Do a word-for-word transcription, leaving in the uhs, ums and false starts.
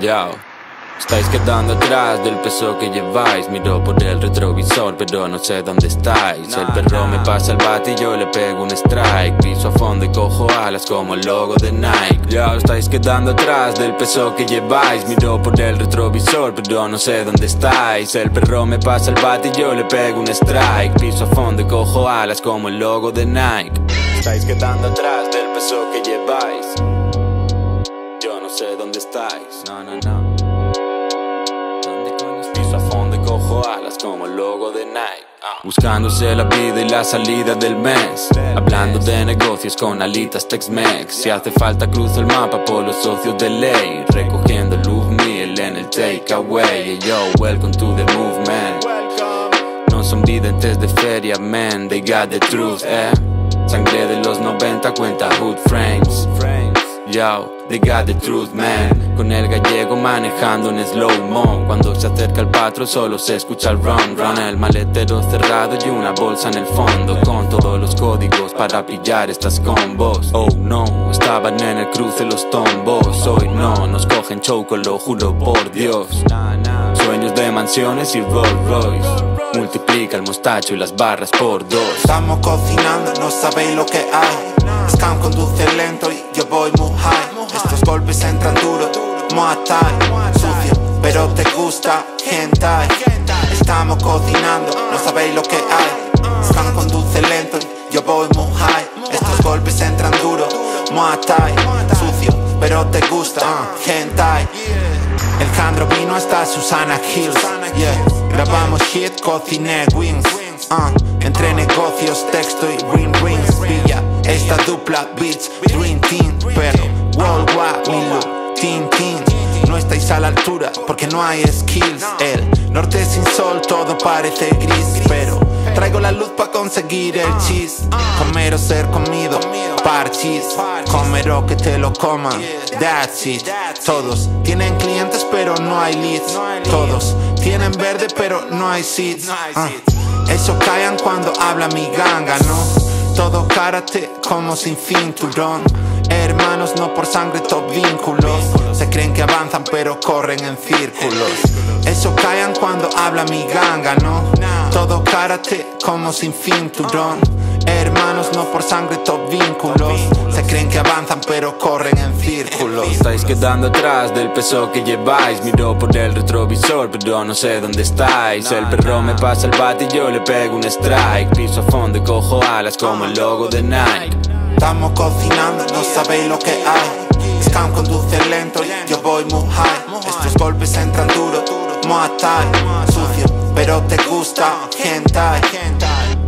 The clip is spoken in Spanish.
Yao. Estáis quedando atrás del peso que lleváis. Miro por el retrovisor pero no sé dónde estáis. El perro me pasa el bate y yo le pego un strike. Piso a fondo y cojo alas como el logo de Nike. Ya estáis quedando atrás del peso que lleváis. Miro por el retrovisor pero no sé dónde estáis. El perro me pasa el bate y yo le pego un strike. Piso a fondo y cojo alas como el logo de Nike. Estáis quedando atrás del peso que lleváis. Yo no sé dónde estáis. No, no, no. Piso a fondo y cojo alas como el logo de Nike. uh. Buscándose la vida y la salida del mes. Hablando de negocios con alitas Tex-Mex. Si hace falta cruzo el mapa por los socios de ley. Recogiendo el Love Meal en el takeaway. Yo, welcome to the movement. No son videntes de feria, man. They got the truth, eh. Sangre de los noventa cuenta hood frames. Yo, they got the truth, man. Con el gallego manejando en slow-mo. Cuando se acerca el patrón solo se escucha el run, run. El maletero cerrado y una bolsa en el fondo con todos los códigos para pillar estas combos. Oh no, estaban en el cruce los tombos. Hoy no, nos cogen choco, lo juro por Dios. Sueños de mansiones y Rolls Royce. Multiplica el mostacho y las barras por dos. Estamos cocinando, no sabéis lo que hay. Scam conduce lento y yo voy muy high. Estos golpes entran duro, Muay Thai. Sucio, pero te gusta, hentai. Estamos cocinando, no sabéis lo que hay. Scam conduce lento y yo voy muy high. Estos golpes entran duro, Muay Thai. Sucio, pero te gusta, uh, hentai. El Jandro vino hasta Susana Hills, yeah. Grabamos hit, cociné wings, uh. Entre negocios, texto y ring rings. Pilla esta dupla beats, dream team. Pero worldwide, mi look, teen teen. No estáis a la altura porque no hay skills. El norte sin sol, todo parece gris. Pero traigo la luz para conseguir el cheese. Comer o ser comido, parchis. Comer o que te lo coman, that's it. Todos tienen clientes pero no hay leads. Todos tienen verde pero no hay seeds. uh. Eso callan cuando habla mi ganga, ¿no? Todo karate como sin cinturón. Hermanos no por sangre, top vínculos. Se creen que avanzan pero corren en círculos. Eso callan cuando habla mi ganga, ¿no? Todo karate como sin cinturón. Hermanos no por sangre, top vínculos. Se creen que avanzan pero corren en círculos. Estáis quedando atrás del peso que lleváis. Miro por el retrovisor pero no sé dónde estáis. El perro me pasa el bate y yo le pego un strike. Piso a fondo y cojo alas como el logo de Nike. Estamos cocinando, no sabéis lo que hay. Scam conduce lento y yo voy muy high. Estos golpes entran duro, Muay Thai. Sucio, pero te gusta, hentai.